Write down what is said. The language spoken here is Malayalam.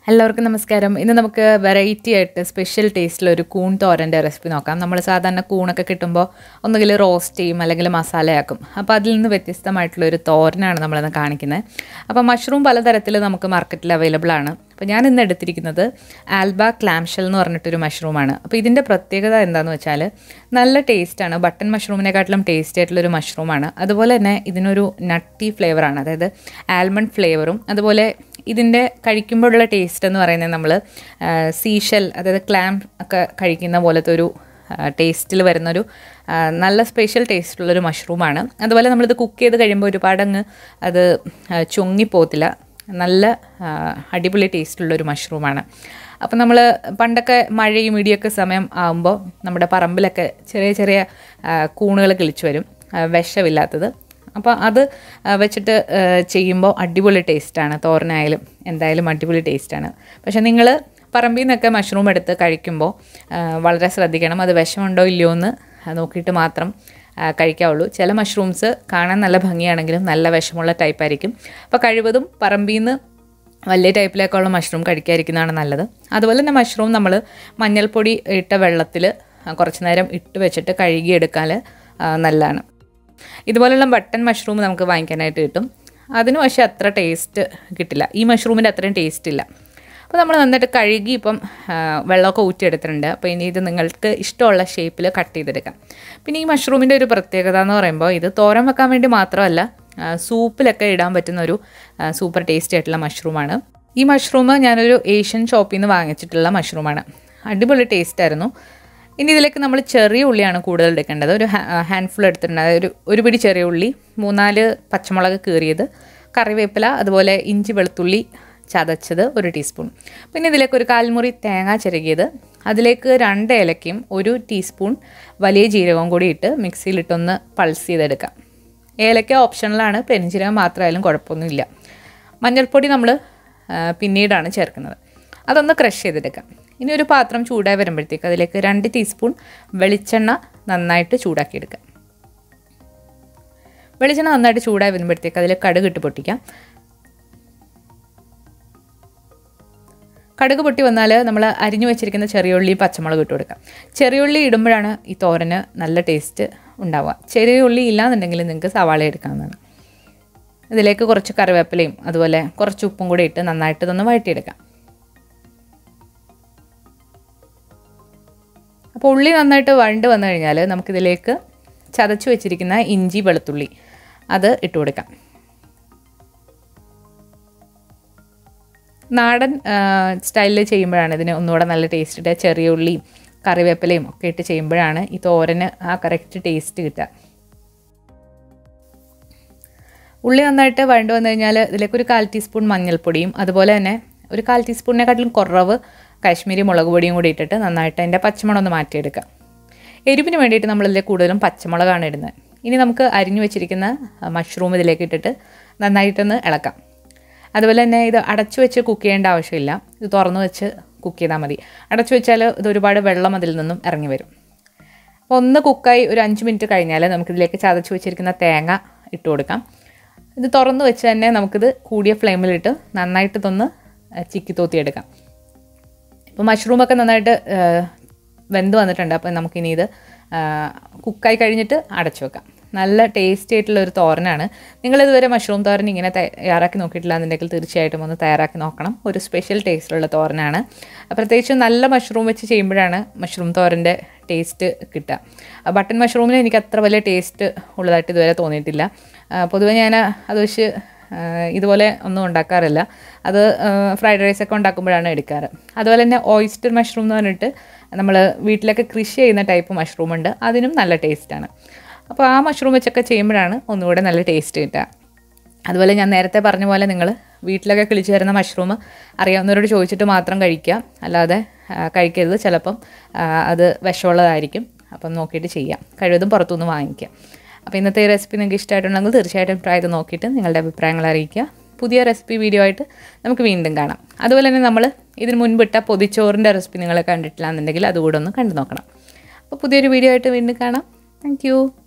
എല്ലാവർക്കും നമസ്കാരം. ഇന്ന് നമുക്ക് വെറൈറ്റി ആയിട്ട് സ്പെഷ്യൽ ടേസ്റ്റിൽ ഒരു കൂൺ തോരൻ്റെ റെസിപ്പി നോക്കാം. നമ്മൾ സാധാരണ കൂണൊക്കെ കിട്ടുമ്പോൾ ഒന്നുകിൽ റോസ്റ്റ് ചെയ്യും അല്ലെങ്കിൽ മസാലയാക്കും. അപ്പോൾ അതിൽ നിന്ന് വ്യത്യസ്തമായിട്ടുള്ളൊരു തോരനാണ് നമ്മളിന്ന് കാണിക്കുന്നത്. അപ്പോൾ മഷ്റൂം പലതരത്തിൽ നമുക്ക് മാർക്കറ്റിൽ അവൈലബിൾ ആണ്. അപ്പോൾ ഞാൻ ഇന്ന് എടുത്തിരിക്കുന്നത് ആൽബ ക്ലാംഷെൽ എന്ന് പറഞ്ഞിട്ടൊരു മഷ്റൂമാണ്. അപ്പോൾ ഇതിൻ്റെ പ്രത്യേകത എന്താണെന്ന് വെച്ചാൽ നല്ല ടേസ്റ്റാണ്. ബട്ടൺ മഷ്റൂമിനെക്കാട്ടിലും ടേസ്റ്റ് ആയിട്ടുള്ളൊരു മഷ്റൂമാണ്. അതുപോലെ തന്നെ ഇതിനൊരു നട്ടി ഫ്ലേവറാണ്, അതായത് ആൽമണ്ട് ഫ്ലേവറും. അതുപോലെ ഇതിൻ്റെ കഴിക്കുമ്പോഴുള്ള ടേസ്റ്റ് എന്ന് പറയുന്നത് നമ്മൾ സീഷെൽ, അതായത് ക്ലാം ഒക്കെ കഴിക്കുന്ന പോലത്തെ ഒരു ടേസ്റ്റിൽ വരുന്നൊരു നല്ല സ്പെഷ്യൽ ടേസ്റ്റുള്ളൊരു മഷ്റൂമാണ്. അതുപോലെ നമ്മളിത് കുക്ക് ചെയ്ത് കഴിയുമ്പോൾ ഒരുപാടങ്ങ് അത് ചൊങ്ങിപ്പോകത്തില്ല. നല്ല അടിപൊളി ടേസ്റ്റുള്ളൊരു മഷ്റൂമാണ്. അപ്പോൾ നമ്മൾ പണ്ടൊക്കെ മഴയും ഇടിയൊക്കെ സമയം ആകുമ്പോൾ നമ്മുടെ പറമ്പിലൊക്കെ ചെറിയ ചെറിയ കൂണുകൾ കിളിച്ചു വരും, വിഷമില്ലാത്തത്. അപ്പോൾ അത് വെച്ചിട്ട് ചെയ്യുമ്പോൾ അടിപൊളി ടേസ്റ്റാണ്. തോരനായാലും എന്തായാലും അടിപൊളി ടേസ്റ്റാണ്. പക്ഷേ നിങ്ങൾ പറമ്പിൽ നിന്നൊക്കെ മഷ്റൂം എടുത്ത് കഴിക്കുമ്പോൾ വളരെ ശ്രദ്ധിക്കണം. അത് വിഷമുണ്ടോ ഇല്ലയോ എന്ന് നോക്കിയിട്ട് മാത്രം കഴിക്കാവുള്ളൂ. ചില മഷ്റൂംസ് കാണാൻ നല്ല ഭംഗിയാണെങ്കിലും നല്ല വിഷമുള്ള ടൈപ്പായിരിക്കും. അപ്പോൾ കഴിവതും പറമ്പിൽ നിന്ന് വലിയ ടൈപ്പിലേക്കുള്ള മഷ്റൂം കഴിക്കാതിരിക്കുന്നതാണ് നല്ലത്. അതുപോലെ തന്നെ മഷ്റൂം നമ്മൾ മഞ്ഞൾപ്പൊടി ഇട്ട വെള്ളത്തിൽ കുറച്ച് നേരം ഇട്ട് വെച്ചിട്ട് കഴുകിയെടുക്കാൻ നല്ലതാണ്. ഇതുപോലുള്ള ബട്ടൺ മഷ്റൂം നമുക്ക് വാങ്ങിക്കാനായിട്ട് കിട്ടും. അതിന് പക്ഷേ അത്ര ടേസ്റ്റ് കിട്ടില്ല, ഈ മഷ്റൂമിൻ്റെ അത്രയും ടേസ്റ്റ് ഇല്ല. അപ്പോൾ നമ്മൾ നന്നായിട്ട് കഴുകി ഇപ്പം വെള്ളമൊക്കെ ഊറ്റിയെടുത്തിട്ടുണ്ട്. അപ്പോൾ ഇനി ഇത് നിങ്ങൾക്ക് ഇഷ്ടമുള്ള ഷേപ്പിൽ കട്ട് ചെയ്തെടുക്കാം. പിന്നെ ഈ മഷ്റൂമിൻ്റെ ഒരു പ്രത്യേകത എന്ന് പറയുമ്പോൾ ഇത് തോരൻ വെക്കാൻ വേണ്ടി മാത്രമല്ല, സൂപ്പിലൊക്കെ ഇടാൻ പറ്റുന്നൊരു സൂപ്പർ ടേസ്റ്റി ആയിട്ടുള്ള മഷ്റൂമാണ്. ഈ മഷ്റൂം ഞാനൊരു ഏഷ്യൻ ഷോപ്പിൽ നിന്ന് വാങ്ങിച്ചിട്ടുള്ള മഷ്റൂമാണ്. അടിപൊളി ടേസ്റ്റായിരുന്നു. ഇനി ഇതിലേക്ക് നമ്മൾ ചെറിയ ഉള്ളിയാണ് കൂടുതൽ എടുക്കേണ്ടത്. ഒരു ഹാൻഡ്ഫുൾ എടുത്തിട്ടുണ്ട്. അതായത് ഒരു പിടി ചെറിയ ഉള്ളി, 3-4 പച്ചമുളക് കീറിയത്, കറിവേപ്പില, അതുപോലെ ഇഞ്ചി വെളുത്തുള്ളി ചതച്ചത് 1 ടീസ്പൂൺ. പിന്നെ ഇതിലേക്ക് ഒരു 1/4 മുറി തേങ്ങ ചിരകിയത്, അതിലേക്ക് 2 ഏലക്കയും 1 ടീസ്പൂൺ വലിയ ജീരകവും കൂടി ഇട്ട് മിക്സിയിലിട്ടൊന്ന് പൾസ് ചെയ്തെടുക്കാം. ഏലക്ക ഓപ്ഷണലാണ്, പെരുംജീരകം മാത്രമായാലും കുഴപ്പമൊന്നുമില്ല. മഞ്ഞൾപ്പൊടി നമ്മൾ പിന്നീടാണ് ചേർക്കുന്നത്. അതൊന്ന് ക്രഷ് ചെയ്തെടുക്കാം. ഇനി ഒരു പാത്രം ചൂടായി വരുമ്പോഴത്തേക്ക് അതിലേക്ക് 2 ടീസ്പൂൺ വെളിച്ചെണ്ണ നന്നായിട്ട് ചൂടാക്കിയെടുക്കാം. വെളിച്ചെണ്ണ നന്നായിട്ട് ചൂടായി വരുമ്പോഴത്തേക്ക് അതിൽ കടുക് ഇട്ട് പൊട്ടിക്കാം. കടുക് പൊട്ടി വന്നാൽ നമ്മൾ അരിഞ്ഞു വെച്ചിരിക്കുന്ന ചെറിയുള്ളി പച്ചമുളക് ഇട്ട് കൊടുക്കാം. ചെറിയുള്ളി ഇടുമ്പോഴാണ് ഈ തോരന് നല്ല ടേസ്റ്റ് ഉണ്ടാവുക. ചെറിയുള്ളി ഇല്ലാന്നുണ്ടെങ്കിൽ നിങ്ങൾക്ക് സവാള എടുക്കാവുന്നതാണ്. ഇതിലേക്ക് കുറച്ച് കറിവേപ്പിലയും അതുപോലെ കുറച്ച് ഉപ്പും കൂടി ഇട്ട് നന്നായിട്ട് ഇതൊന്ന് വഴറ്റിയെടുക്കാം. അപ്പോൾ ഉള്ളി നന്നായിട്ട് വഴണ്ട് വന്നു കഴിഞ്ഞാൽ നമുക്കിതിലേക്ക് ചതച്ച് വെച്ചിരിക്കുന്ന ഇഞ്ചി വെളുത്തുള്ളി അത് ഇട്ട് കൊടുക്കാം. നാടൻ സ്റ്റൈലിൽ ചെയ്യുമ്പോഴാണ് ഇതിന് ഒന്നുകൂടെ നല്ല ടേസ്റ്റ് കിട്ടുക. ചെറിയ ഉള്ളിയും കറിവേപ്പിലയും ഒക്കെ ഇട്ട് ചെയ്യുമ്പോഴാണ് ഈ തോരന് ആ കറക്റ്റ് ടേസ്റ്റ് കിട്ടുക. ഉള്ളി നന്നായിട്ട് വഴണ്ട് വന്നു കഴിഞ്ഞാൽ ഇതിലേക്ക് ഒരു 1/4 ടീസ്പൂൺ മഞ്ഞൾപ്പൊടിയും അതുപോലെ തന്നെ ഒരു 1/4 ടീസ്പൂണിനെക്കാട്ടിലും കുറവ് കാശ്മീരി മുളക് പൊടിയും കൂടി ഇട്ടിട്ട് നന്നായിട്ട് അതിൻ്റെ പച്ചമുളക് ഒന്ന് മാറ്റിയെടുക്കാം. എരിവിന് വേണ്ടിയിട്ട് നമ്മളിതിൽ കൂടുതലും പച്ചമുളകാണ് ഇടുന്നത്. ഇനി നമുക്ക് അരിഞ്ഞു വെച്ചിരിക്കുന്ന മഷ്റൂം ഇതിലേക്ക് ഇട്ടിട്ട് നന്നായിട്ടൊന്ന് ഇളക്കാം. അതുപോലെ തന്നെ ഇത് അടച്ചു വെച്ച് കുക്ക് ചെയ്യേണ്ട ആവശ്യമില്ല. ഇത് തുറന്നു വെച്ച് കുക്ക് ചെയ്താൽ മതി. അടച്ചു വെച്ചാൽ ഇത് ഒരുപാട് വെള്ളം അതിൽ നിന്നും ഇറങ്ങി വരും. അപ്പോൾ ഒന്ന് കുക്കായി ഒരു 5 മിനിറ്റ് കഴിഞ്ഞാൽ നമുക്കിതിലേക്ക് ചതച്ച് വെച്ചിരിക്കുന്ന തേങ്ങ ഇട്ട് കൊടുക്കാം. ഇത് തുറന്നു വെച്ച് തന്നെ നമുക്കിത് കൂടിയ ഫ്ലെയിമിലിട്ട് നന്നായിട്ട് ഇതൊന്ന് ചിക്കി തോത്തിയെടുക്കാം. ഇപ്പോൾ മഷ്റൂമൊക്കെ നന്നായിട്ട് വെന്ത് വന്നിട്ടുണ്ട്. അപ്പോൾ നമുക്കിനി ഇത് കുക്കായി കഴിഞ്ഞിട്ട് അടച്ചു വെക്കാം. നല്ല ടേസ്റ്റി ആയിട്ടുള്ളൊരു തോരനാണ്. നിങ്ങളിതുവരെ മഷ്റൂം തോരൻ ഇങ്ങനെ തയ്യാറാക്കി നോക്കിയിട്ടില്ല എന്നുണ്ടെങ്കിൽ തീർച്ചയായിട്ടും ഒന്ന് തയ്യാറാക്കി നോക്കണം. ഒരു സ്പെഷ്യൽ ടേസ്റ്റിലുള്ള തോരനാണ്. പ്രത്യേകിച്ച് നല്ല മഷ്റൂം വെച്ച് ചെയ്യുമ്പോഴാണ് മഷ്റൂം തോരൻ്റെ ടേസ്റ്റ് കിട്ടുക. ബട്ടൺ മഷ്റൂമിന് എനിക്ക് അത്ര വലിയ ടേസ്റ്റ് ഉള്ളതായിട്ട് ഇതുവരെ തോന്നിയിട്ടില്ല. പൊതുവെ ഞാൻ അത് വെച്ച് ഇതുപോലെ ഒന്നും ഉണ്ടാക്കാറില്ല. അത് ഫ്രൈഡ് റൈസൊക്കെ ഉണ്ടാക്കുമ്പോഴാണ് എടുക്കാറ്. അതുപോലെ തന്നെ ഓയിസ്റ്റർ മഷ്റൂം എന്ന് പറഞ്ഞിട്ട് നമ്മൾ വീട്ടിലൊക്കെ കൃഷി ചെയ്യുന്ന ടൈപ്പ് മഷ്റൂം ഉണ്ട്. അതിനും നല്ല ടേസ്റ്റാണ്. അപ്പോൾ ആ മഷ്റൂം വെച്ചൊക്കെ ചെയ്യുമ്പോഴാണ് ഒന്നുകൂടെ നല്ല ടേസ്റ്റ് കിട്ടുക. അതുപോലെ ഞാൻ നേരത്തെ പറഞ്ഞ പോലെ നിങ്ങൾ വീട്ടിലൊക്കെ കിളിച്ച് വരുന്ന മഷ്റൂം അറിയാവുന്നവരോട് ചോദിച്ചിട്ട് മാത്രം കഴിക്കുക, അല്ലാതെ കഴിക്കരുത്. ചിലപ്പം അത് വിഷമുള്ളതായിരിക്കും. അപ്പം നോക്കിയിട്ട് ചെയ്യാം. കഴിവതും പുറത്തുനിന്ന് വാങ്ങിക്കുക. അപ്പോൾ ഇന്നത്തെ ഈ റെസിപ്പി നിങ്ങൾക്ക് ഇഷ്ടമായിട്ടുണ്ടെങ്കിൽ തീർച്ചയായിട്ടും ട്രൈ ചെയ്ത് നോക്കിയിട്ട് നിങ്ങളുടെ അഭിപ്രായങ്ങൾ അറിയിക്കുക. പുതിയ റെസിപ്പി വീഡിയോ ആയിട്ട് നമുക്ക് വീണ്ടും കാണാം. അതുപോലെ തന്നെ നമ്മൾ ഇതിന് മുൻപിട്ട പൊതിച്ചോറിൻ്റെ റെസിപ്പി നിങ്ങൾ കണ്ടിട്ടില്ല എന്നുണ്ടെങ്കിൽ അതുകൂടെ ഒന്ന് കണ്ടു നോക്കണം. അപ്പോൾ പുതിയൊരു വീഡിയോ ആയിട്ട് വീണ്ടും കാണാം. താങ്ക്